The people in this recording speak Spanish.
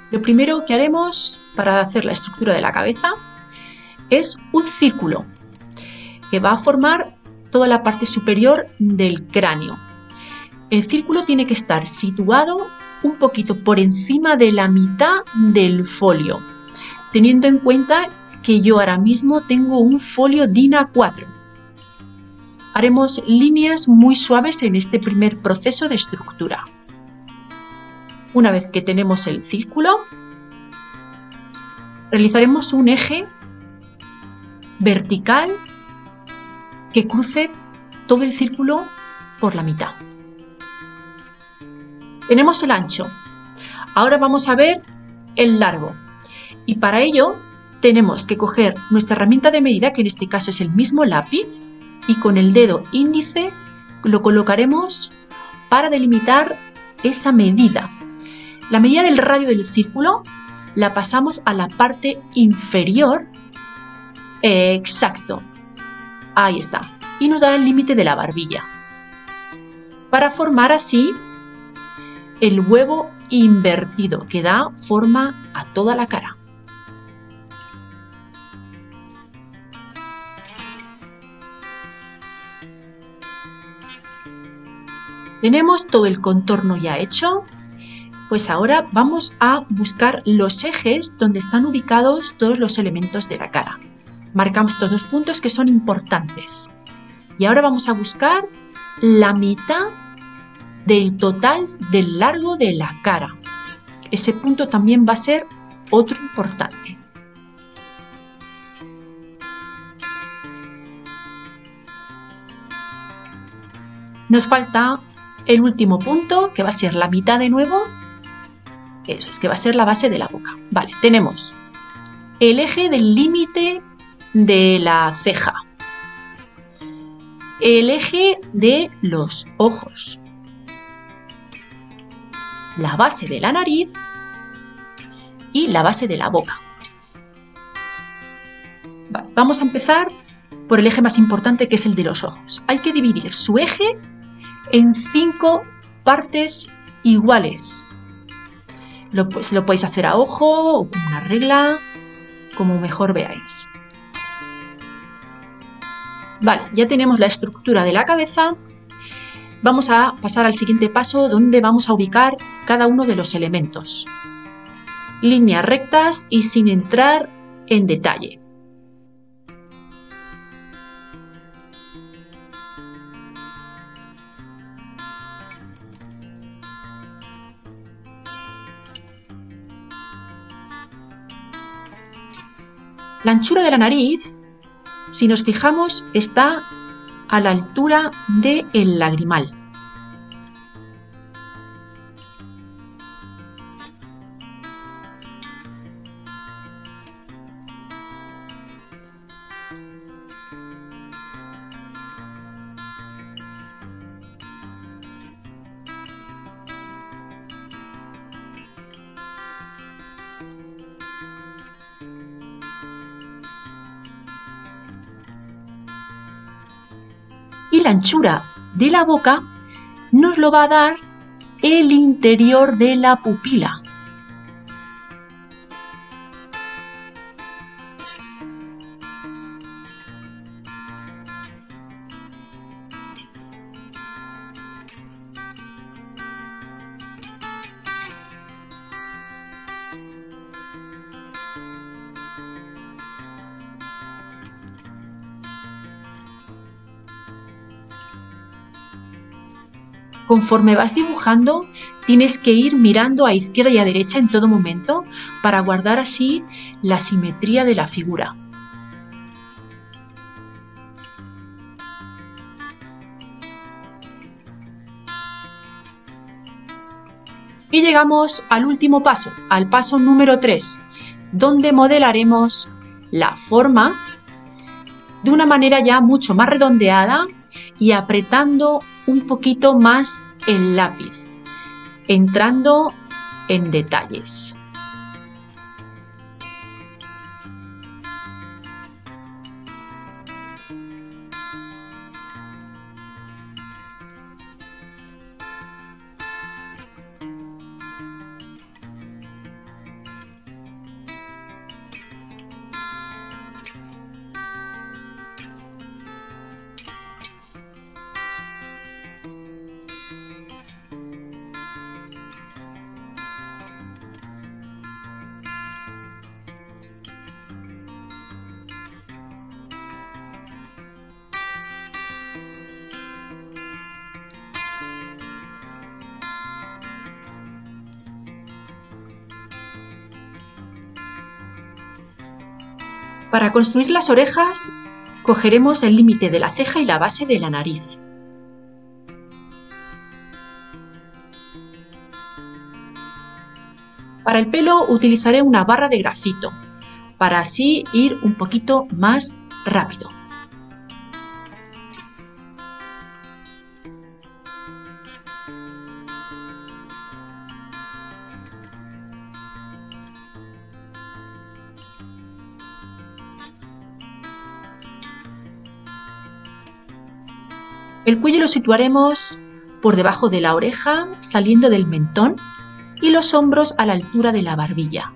Lo primero que haremos para hacer la estructura de la cabeza es un círculo que va a formar toda la parte superior del cráneo. El círculo tiene que estar situado un poquito por encima de la mitad del folio, teniendo en cuenta que yo ahora mismo tengo un folio DIN A4. Haremos líneas muy suaves en este primer proceso de estructura. Una vez que tenemos el círculo, realizaremos un eje vertical que cruce todo el círculo por la mitad. Tenemos el ancho. Ahora vamos a ver el largo. Y para ello tenemos que coger nuestra herramienta de medida, que en este caso es el mismo lápiz, y con el dedo índice lo colocaremos para delimitar esa medida. La medida del radio del círculo la pasamos a la parte inferior. Exacto. Ahí está. Y nos da el límite de la barbilla, para formar así el huevo invertido que da forma a toda la cara. Tenemos todo el contorno ya hecho, pues ahora vamos a buscar los ejes donde están ubicados todos los elementos de la cara. Marcamos todos los puntos que son importantes. Y ahora vamos a buscar la mitad del total del largo de la cara. Ese punto también va a ser otro importante. Nos falta el último punto, que va a ser la mitad de nuevo. Eso es, que va a ser la base de la boca. Vale, tenemos el eje del límite de la ceja, el eje de los ojos, la base de la nariz y la base de la boca. Vale, vamos a empezar por el eje más importante, que es el de los ojos. Hay que dividir su eje en 5 partes iguales. Se lo podéis hacer a ojo o con una regla, como mejor veáis. Vale, ya tenemos la estructura de la cabeza. Vamos a pasar al siguiente paso, donde vamos a ubicar cada uno de los elementos. Líneas rectas y sin entrar en detalle. La anchura de la nariz, si nos fijamos, está a la altura del lagrimal. Y la anchura de la boca nos lo va a dar el interior de la pupila. Conforme vas dibujando, tienes que ir mirando a izquierda y a derecha en todo momento para guardar así la simetría de la figura. Y llegamos al último paso, al paso número 3, donde modelaremos la forma de una manera ya mucho más redondeada y apretando un poquito más el lápiz, entrando en detalles. Para construir las orejas, cogeremos el límite de la ceja y la base de la nariz. Para el pelo utilizaré una barra de grafito, para así ir un poquito más rápido. El cuello lo situaremos por debajo de la oreja, saliendo del mentón, y los hombros a la altura de la barbilla.